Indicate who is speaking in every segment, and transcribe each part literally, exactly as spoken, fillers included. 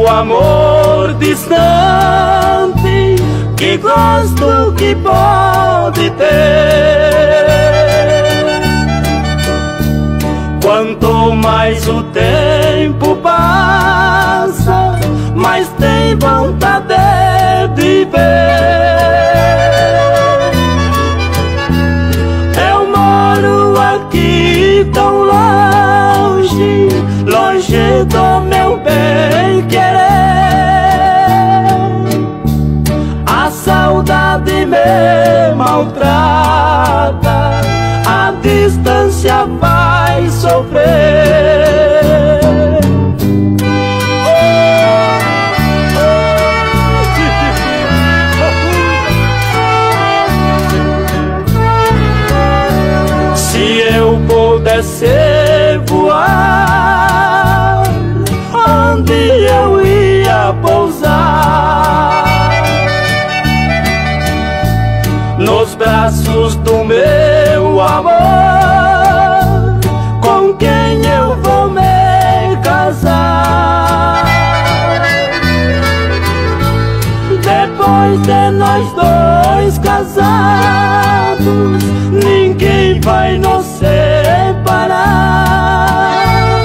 Speaker 1: o amor distante, que gosto que pode ter. Quanto mais o tempo passa, mais tem vontade de ver. Eu moro aqui tão longe, longe do meu bem querer. A saudade me maltrata, a distância vai sofrer. Se eu pudesse voar, onde eu ia pousar? Nos braços do meu amor, com quem eu vou me casar. Depois de nós dois casados, ninguém vai nos separar.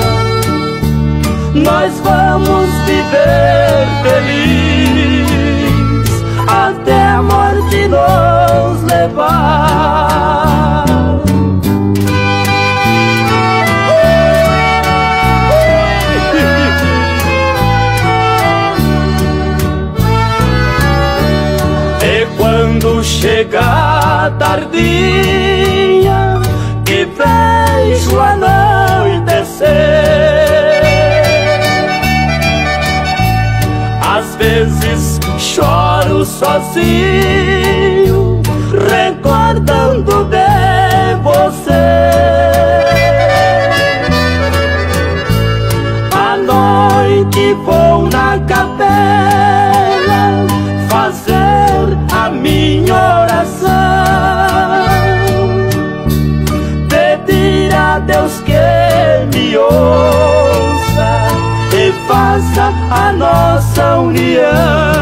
Speaker 1: Nós vamos viver feliz até a morte nos levar. E quando chega a tardinha, que vejo anoitecer, às vezes choro sozinho, recordando de você. À noite vou na capela fazer a minha oração, pedir a Deus que me ouça e faça a nossa união.